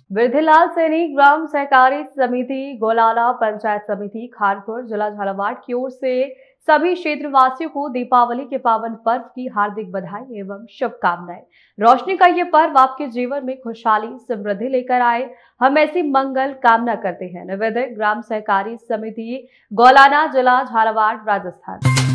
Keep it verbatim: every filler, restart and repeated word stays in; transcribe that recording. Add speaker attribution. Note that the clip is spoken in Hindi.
Speaker 1: वृद्धिलाल सैनी ग्राम सहकारी समिति गोलाला पंचायत समिति खानपुर जिला झालावाड़ की ओर से सभी क्षेत्रवासियों को दीपावली के पावन पर्व की हार्दिक बधाई एवं शुभकामनाएं। रोशनी का ये पर्व आपके जीवन में खुशहाली समृद्धि लेकर आए, हम ऐसी मंगल कामना करते हैं। निवेदक ग्राम सहकारी समिति गोलाना जिला झालावाड़ राजस्थान।